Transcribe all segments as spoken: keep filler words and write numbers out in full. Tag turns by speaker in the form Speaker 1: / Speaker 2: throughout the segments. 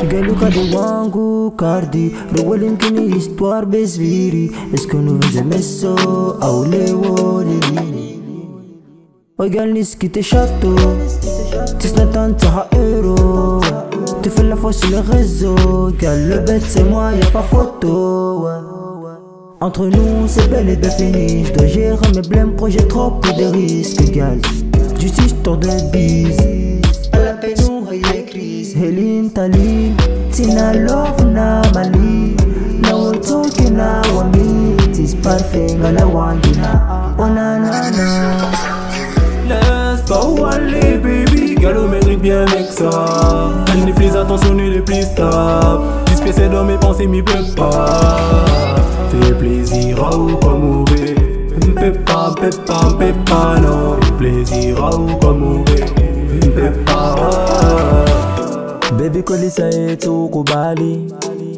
Speaker 1: Galuka de wangu kardi Rowelin kini histoire besviri Est-ce que nous venons messo Aule wolili Oigal niski te château Tisna tante ha euro Tu fais la fausse sur le réseau Gal le bête c'est moi y'a pas photo. Entre nous c'est bel et bien fini. J'dois gérer mes blèmes projet trop peu de risques. Gal justice tour de bise à la peine nous rien crise. Hélène Tali Tina love na mali Na woto kina wami Tis parfait ngala wangina Oh na na na.
Speaker 2: Laisse pas où aller baby. Gallo mérite bien avec ça. Elle n'est plus attentionnée, elle est plus stable. Dispersée dans mes pensées, m'y peut pas. Fais plaisir à ou pas mauvais. M'pé pas, m'pé pas, m'pé pas non. Fais plaisir à ou pas mauvais. M'pé pas.
Speaker 3: Baby kolisa yetu kubali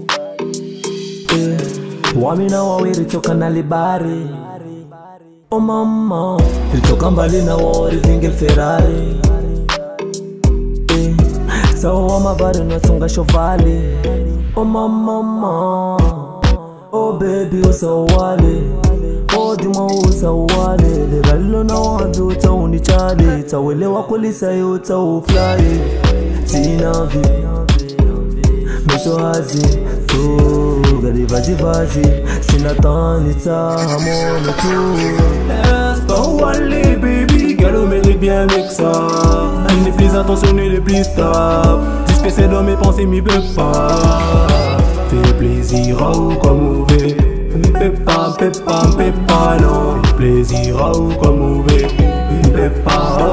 Speaker 3: eh, wamina wawiri toka na libari. Oh mama, ritoka mbali na wori vinge Ferrari eh, sawa wa mavari natunga shovali. Oh mama, mama. Oh baby usawale. Oh dima usawale. Leralo na wadu tauni chale. Tawelewa kulisa yo tawufly. Tina vi Meso hazi To gari vazi vazi Sina tani ta hamone tout.
Speaker 2: Laisse pas où aller baby. Gallo mérite bien avec ça. Elle n'est plus attentionnée, elle est plus stable. Dispersée dans mes pensées, m'y peut pas. Fais plaisir à ou comme mauvais. M'pé pas, m'pé pas, m'pé pas non. Fais plaisir à ou comme mauvais. M'pé pas.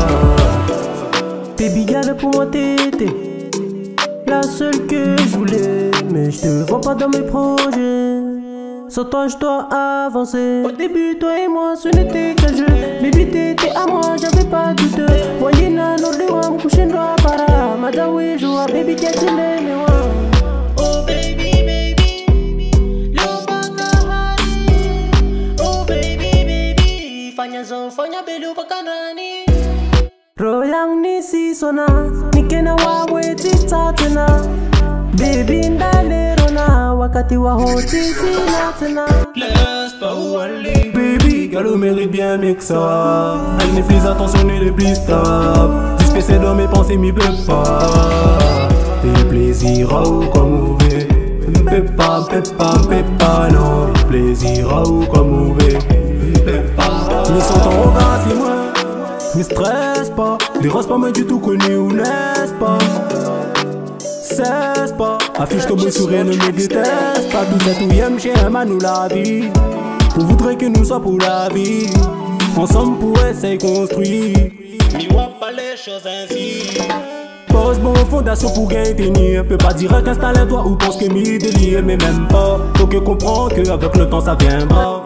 Speaker 1: Baby galère pour moi t'étais la seule que je voulais. Mais je te vois pas dans mes projets. Sans toi je dois avancer. Au début toi et moi ce n'était qu'un jeu. Baby t'étais à moi j'avais pas de doute. Voyina no de wa mkushe ndo para. Madawi joa baby ketile me wa.
Speaker 4: Oh baby baby Lobaka hari. Oh baby baby Fanya zo fanya belu pakanani.
Speaker 1: Royang nisi sona nikena wawe tista tena. Baby ndalero na wakati wa hoti sina tena.
Speaker 2: Laisse pas où aller baby. Gallo mérite bien mieux que ça. Elle n'est plus attentionnée, elle est plus stable. Dispersée dans mes pensées, m'y peut pas. Fais plaisir à ou comme mauvais. M'pé pas, m'pé pas, m'pé pas non. Fais plaisir à ou comme mauvais. M'pé pas. Ils sont en regard si moi. Ne stresse pas, les roses pas moi du tout connu ou n'est-ce pas? Cesse pas, affiche ton beau sourire, ne me déteste pas. Tout cet ouïem chez Emma nous la vie. On voudrait que nous soient pour la vie. Ensemble pour essayer construire.
Speaker 4: Mi vois pas les choses ainsi.
Speaker 2: Pose bon fondation pour gagner tenir. Peut pas dire qu'installe-toi ou pense que mi délire. Mais même pas, faut que comprendre que avec le temps ça viendra.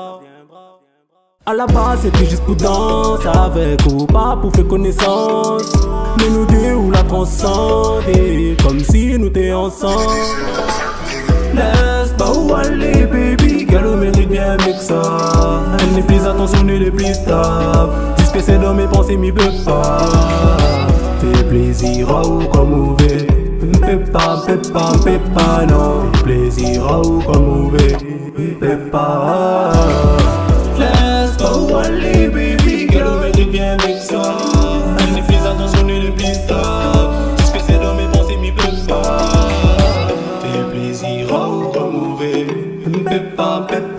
Speaker 2: À la base c'était juste pour danser avec ou pas pour faire connaissance. Mais nous deux ou la transcender comme si nous t'es ensemble. Laisse pas où aller baby. Gallo mérite bien mieux que ça. Elle n'est plus attentionnée, elle est plus stable. Dispersée dans mes pensées, m'y peut pas. Fais plaisir à ou comme mauvais. M'pé pas, m'pé pas, m'pé pas non. Fais plaisir à ou comme mauvais. M'pé pas. Laisse pas où aller baby. Gallo mérite bien avec ça. Elle n'est plus attentionnée, elle est plus stable. Dispersée dans mes pensées, m'y peut pas. Fais plaisir à ou comme mauvais. M'pé pas, m'pé pas.